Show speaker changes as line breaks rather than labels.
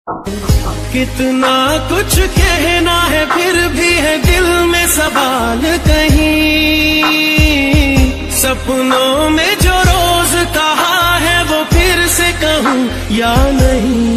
कितना कुछ कहना है फिर भी है दिल में सवाल कहीं, सपनों में जो रोज कहा है वो फिर से कहूँ या नहीं।